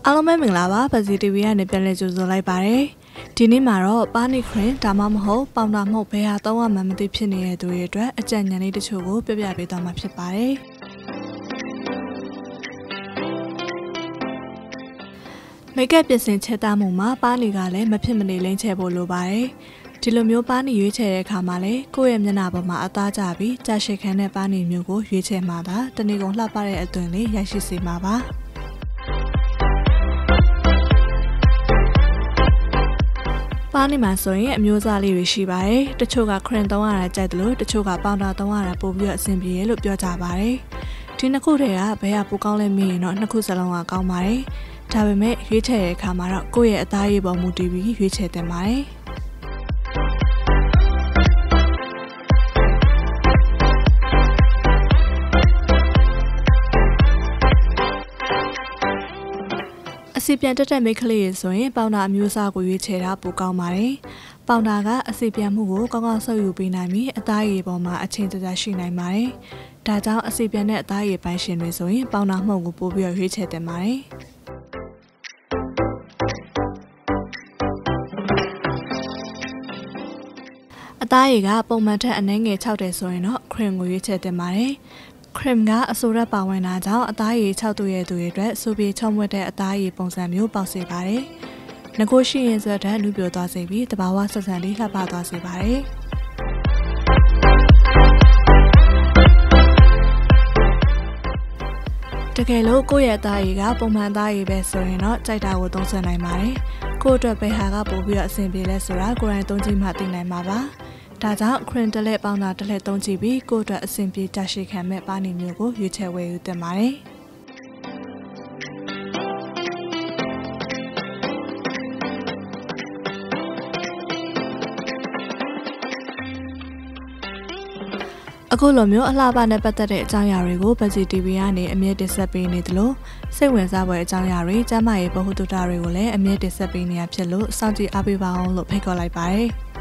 အားလုံးပဲမင်္ဂလာပါပစီ TV ကနေပြန်လည်ကြိုဆိုလိုက်ပါတယ်ဒီနေ့မှာတော့ပါနီခရင်ဒါမှမဟုတ်ပေါင်တာမဟုတ်ဘဲဟာသုံးရမှမသိဖြစ်နေတဲ့သူတွေအတွက်အကြံဉာဏ်လေးတချို့ကိုပြပြပေးသွားမှာဖြစ်ပါတယ်မိတ်ကပ်ပြင်ဆင်ချက်သားမှုမှာပါနီကလည်းမဖြစ်မနေလိမ့်ချဖို့လိုပါတယ်ဒီလိုမျိုးပါနီရွေးချယ်တဲ့အခါမှာလည်းကိုယ့်ရဲ့မျက်နှာပေါ်မှာအသားကျပြီးကြာရှည်ခံတဲ့ပါနီမျိုးကိုရွေးချယ်မှာသာတနေ့ကုန်လှပတဲ့အသွင်လေးရရှိစေမှာပါပါနီမှာဆိုရင်အမျိုးအစားလေးတွေရှိပါတယ်တချို့ကခရင်သုံးရတာကြိုက်တယ်လို့တချို့ကပေါင်တာသုံးရတာပို့ပြီးအဆင်ပြေလို့ပြောကြပါတယ်ဒီနှစ်ခုတည်းကဘယ်ဟာပိုကောင်းလဲမေးရင်တော့နှစ်ခုစလုံးကကောင်းပါတယ်ဒါပေမဲ့ရွေးချယ်တဲ့အခါမှာတော့ကိုယ့်ရဲ့အသားရည်ပေါ်မူတည်ပြီးရွေးချယ်သင့်ပါတယ်အစီပြန်တက်မိတ်ကလေးရေဆိုရင်ပေါင်တာအမျိုးအစားကိုရွေးချယ်တာပိုကောင်းပါတယ်။ပေါင်တာကအစီပြန်မှုကိုကောင်းကောင်းဆုပ်ယူပေးနိုင်ပြီးအသားရည်ပေါ်မှာအချင်းကျကျရှိနိုင်ပါတယ်။ဒါကြောင့်အစီပြန်တဲ့အသားရည်ပိုင်းရှင်တွေဆိုရင်ပေါင်တာမှုကိုပို့ပြီးရွေးချယ်တင်ပါတယ်။အသားရည်ကပုံမှန်ထက်အနည်းငယ်6တယ်ဆိုရင်တော့ခရင်ကိုရွေးချယ်တင်ပါတယ်။ခရင်ကအဆိုရက်ပါဝင်တာကြောင့်အသားရည်6သူရဲ့သူတွေအတွက်စူပြေချုံမွတ်တဲ့အသားရည်ပုံစံမျိုးပေါက်စေပါတယ်။ငကိုရှိရင်ဆိုတဲ့နုပြိုသွားစေပြီးတဘာဝဆက်ဆံလေးလှပသွားစေပါတယ်။တကယ်လို့ကိုယ့်ရဲ့အသားရည်ကပုံမှန်အသားရည်ပဲဆိုရင်တော့ကြိုက်တာကိုသုံးစွဲနိုင်ပါတယ်။ကိုယ့်အတွက်ပဲဟာကပို့ပြီးအဆင်ပြေလဲဆိုတာကိုယ်တိုင်သုံးကြည့်မှသိနိုင်မှာပါ။ဒါကြောင့်ခရင်တလက်ပေါင်းတာတလက်သုံးကြည့်ပြီးကိုယ့်အတွက်အဆင်ပြေကြာရှည်ခံမဲ့ပါနီမျိုးကိုရွေးချယ်ဝယ်ယူသင့်ပါတယ်။အခုလိုမျိုးအလှပနဲ့ပတ်သက်တဲ့အကြောင်းအရာတွေကိုပစီ TV ကနေအမြဲတင်ဆက်ပေးနေသလိုစိတ်ဝင်စားဖွယ်အကြောင်းအရာတွေကျန်းမာရေးဗဟုသုတတွေကိုလည်းအမြဲတင်ဆက်ပေးနေရဖြစ်လို့စောင့်ကြည့်အားပေးပါအောင်လို့ဖိတ်ခေါ်လိုက်ပါတယ်။